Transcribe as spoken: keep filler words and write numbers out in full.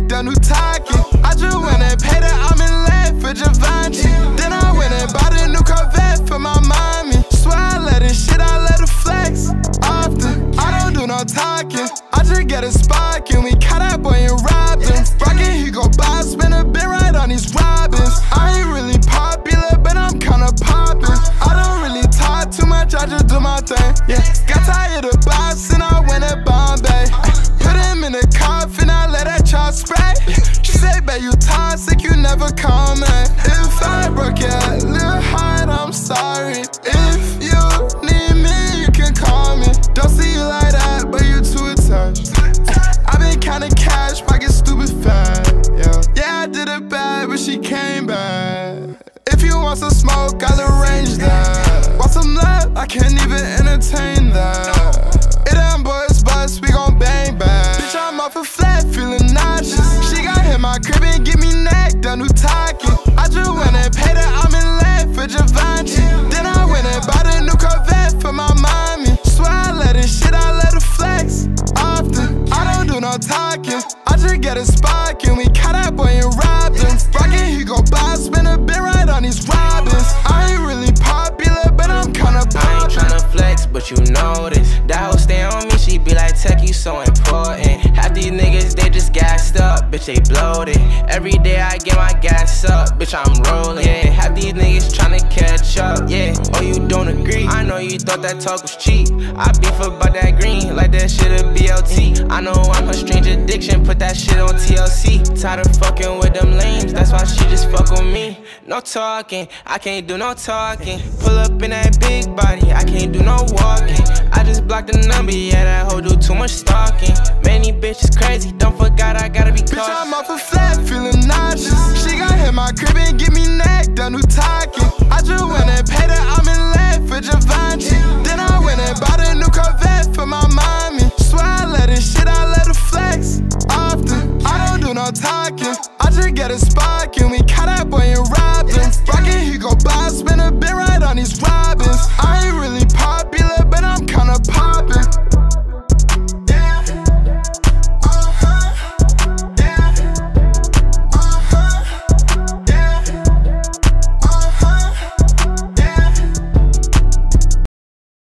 neck, done who talking. I just went and paid her, I'm in love for Givenchy. Then I went and bought a new Corvette for my mommy. Swear I let it shit, I let it flex often. I don't do no talking, I just get it sparking. We caught that boy and robbed him. Rockin' he go buy, spin a bit right on these robins. I ain't really popular, but I'm kinda poppin'. I don't really talk too much, I just do my thing. Yeah, got tired of boss and I went to Bombay. Put him in the coffin, I let that child spray. She say, babe, you toxic, you never come in. If I broke your little heart, I'm sorry. If you need me, you can call me. Don't see you like that, but you too attached. I been counting cash, pocket stupid fat. Yeah, yeah, I did it bad, but she came back. If you want some smoke, I'll arrange that. Want some love, I can't even entertain that. It them boys bust, we gon' bang back. Bitch, I'm off a flat, feeling nauseous. She got hit my crib and give me neck, done who talking. I just went and paid her, I'm in love for Givenchy. Then I went and bought a new Corvette for my mommy. Swear I let it shit, I let it flex often. I don't do no talking, I just get it sparking. We caught that boy and robbed him. Rockin' he go buy, spin a bit right on these robins. I ain't really popular, but I'm kinda poppin'. I ain't tryna flex, but you know this. That hoe stay on me, she be like, Tech, you so important. Half these niggas, they just gassed up, bitch, they bloated. Every day I get my gas up, bitch, I'm rolling. Yeah, half these niggas tryna catch up, yeah. Oh, you don't agree? I know you thought that talk was cheap. I beef about that green, like that shit a B L T. I know I'm her strange addiction, put that shit on T L C. Tired of fucking with them lames, that's why she just fuck with me. No talking, I can't do no talking. Pull up in that big body, I can't do no walking. I just blocked the number, yeah, that hoe do too much stalking. Many bitches crazy, don't forget I gotta be cautious. Bitch, I'm off a flat, feeling nauseous. She got hit my crib and give me neck, done who talking.